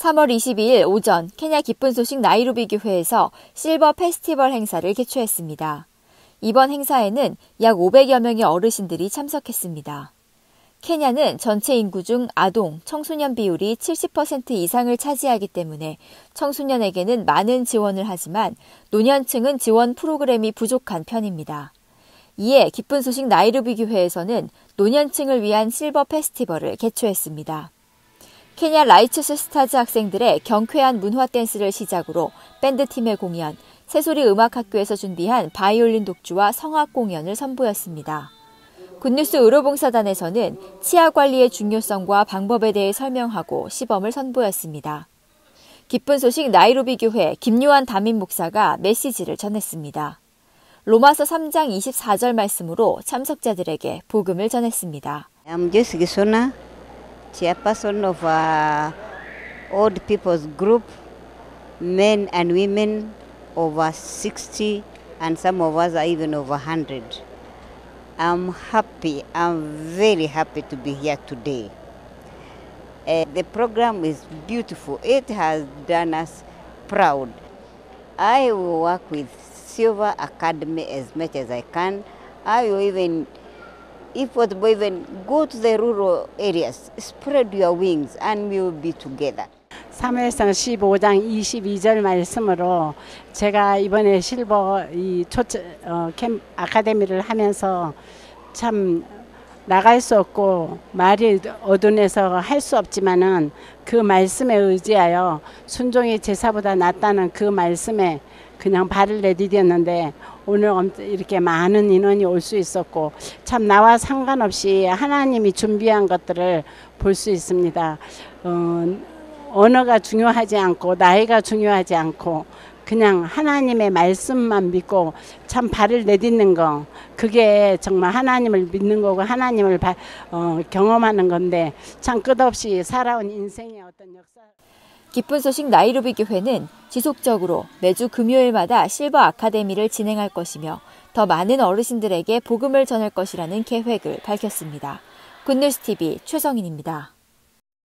3월 22일 오전 케냐 기쁜 소식 나이로비 교회에서 실버 페스티벌 행사를 개최했습니다. 이번 행사에는 약 500여 명의 어르신들이 참석했습니다. 케냐는 전체 인구 중 아동, 청소년 비율이 70% 이상을 차지하기 때문에 청소년에게는 많은 지원을 하지만 노년층은 지원 프로그램이 부족한 편입니다. 이에 기쁜 소식 나이로비 교회에서는 노년층을 위한 실버 페스티벌을 개최했습니다. 케냐 라이처스 스타즈 학생들의 경쾌한 문화 댄스를 시작으로 밴드팀의 공연, 새소리 음악학교에서 준비한 바이올린 독주와 성악 공연을 선보였습니다. 굿뉴스 의료봉사단에서는 치아 관리의 중요성과 방법에 대해 설명하고 시범을 선보였습니다. 기쁜 소식 나이로비 교회 김요한 담임 목사가 메시지를 전했습니다. 로마서 3장 24절 말씀으로 참석자들에게 복음을 전했습니다. I'm Joyce Gisona, chairperson of old people's group, men and women over 60 and some of us are even over 100. I'm very happy to be here today. The program is beautiful. It has done us proud. I will work with Silver Academy as much as I can. I will even, if possible, even go to the rural areas, spread your wings, and we will be together. 사무엘상 15장 22절 말씀으로 제가 이번에 실버 캠 아카데미를 하면서 참 나갈 수 없고 말이 어둔해서 할 수 없지만은 그 말씀에 의지하여 순종이 제사보다 낫다는 그 말씀에 그냥 발을 내디뎠는데 오늘 이렇게 많은 인원이 올 수 있었고 참 나와 상관없이 하나님이 준비한 것들을 볼 수 있습니다. 언어가 중요하지 않고 나이가 중요하지 않고 그냥 하나님의 말씀만 믿고 참 발을 내딛는 거 그게 정말 하나님을 믿는 거고 하나님을 경험하는 건데 참 끝없이 살아온 인생의 어떤 역사. 기쁜 소식 나이로비 교회는 지속적으로 매주 금요일마다 실버 아카데미를 진행할 것이며 더 많은 어르신들에게 복음을 전할 것이라는 계획을 밝혔습니다. 굿뉴스TV 최성인입니다.